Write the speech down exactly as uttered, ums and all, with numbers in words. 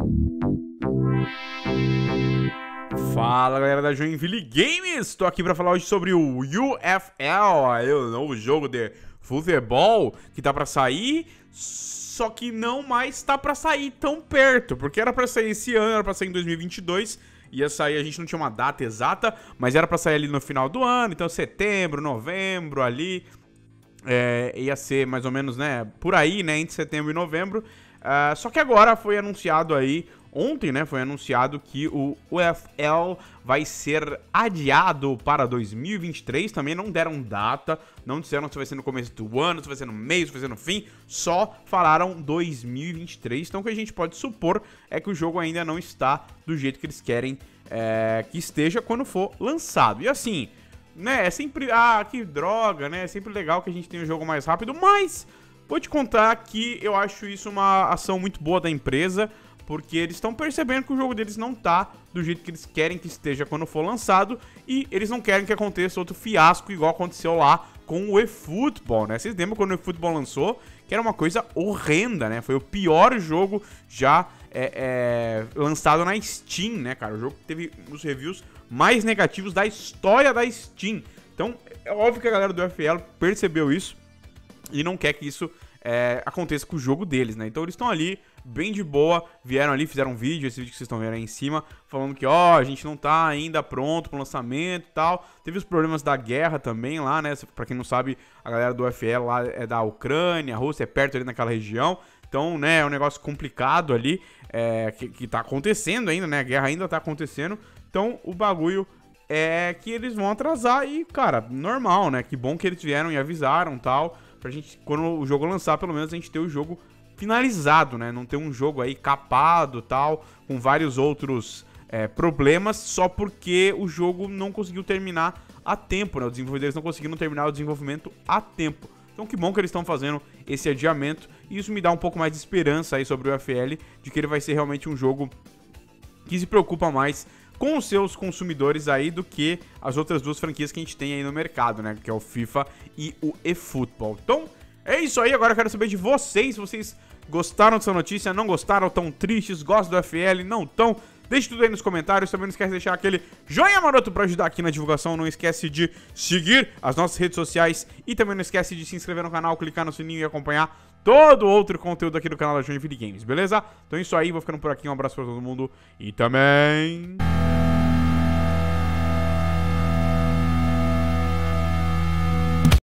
Fala galera da Joinville Games, estou aqui para falar hoje sobre o U F L, aí, o novo jogo de futebol que tá para sair, só que não mais tá para sair tão perto, porque era para sair esse ano, era para sair em dois mil e vinte e dois, ia sair, a gente não tinha uma data exata, mas era para sair ali no final do ano, então setembro, novembro ali, é, ia ser mais ou menos, né, por aí, né, entre setembro e novembro, uh, só que agora foi anunciado aí, ontem, né, foi anunciado que o U F L vai ser adiado para dois mil e vinte e três, também não deram data, não disseram se vai ser no começo do ano, se vai ser no meio, se vai ser no fim, só falaram dois mil e vinte e três, então o que a gente pode supor é que o jogo ainda não está do jeito que eles querem é, que esteja quando for lançado. E assim, né, é sempre, ah, que droga, né, é sempre legal que a gente tenha um jogo mais rápido, mas vou te contar que eu acho isso uma ação muito boa da empresa, porque eles estão percebendo que o jogo deles não tá do jeito que eles querem que esteja quando for lançado, e eles não querem que aconteça outro fiasco igual aconteceu lá com o eFootball, né? Vocês lembram quando o eFootball lançou, que era uma coisa horrenda, né? Foi o pior jogo já é, é, lançado na Steam, né, cara? O jogo que teve os reviews mais negativos da história da Steam. Então, é óbvio que a galera do U F L percebeu isso e não quer que isso é, aconteça com o jogo deles, né? Então eles estão ali bem de boa, vieram ali, fizeram um vídeo, esse vídeo que vocês estão vendo aí em cima, falando que, ó, a gente não tá ainda pronto pro lançamento e tal. Teve os problemas da guerra também lá, né? Pra quem não sabe, a galera do U F L lá é da Ucrânia, a Rússia é perto ali naquela região. Então, né, é um negócio complicado ali, é, que, que tá acontecendo ainda, né? A guerra ainda tá acontecendo. Então, o bagulho é que eles vão atrasar e, cara, normal, né? Que bom que eles vieram e avisaram e tal, pra gente, quando o jogo lançar, pelo menos a gente ter o jogo finalizado, né? Não ter um jogo aí capado tal, com vários outros é, problemas, só porque o jogo não conseguiu terminar a tempo, né? Os desenvolvedores não conseguiram terminar o desenvolvimento a tempo. Então que bom que eles estão fazendo esse adiamento, e isso me dá um pouco mais de esperança aí sobre o U F L, de que ele vai ser realmente um jogo que se preocupa mais com os seus consumidores aí do que as outras duas franquias que a gente tem aí no mercado, né? Que é o FIFA e o eFootball. Então, é isso aí. Agora eu quero saber de vocês, se vocês gostaram dessa notícia, não gostaram, tão tristes, gostam do U F L, não tão? Deixe tudo aí nos comentários. Também não esquece de deixar aquele joinha maroto pra ajudar aqui na divulgação. Não esquece de seguir as nossas redes sociais e também não esquece de se inscrever no canal, clicar no sininho e acompanhar todo outro conteúdo aqui do canal da Joinville Games, beleza? Então é isso aí, vou ficando por aqui, um abraço pra todo mundo e também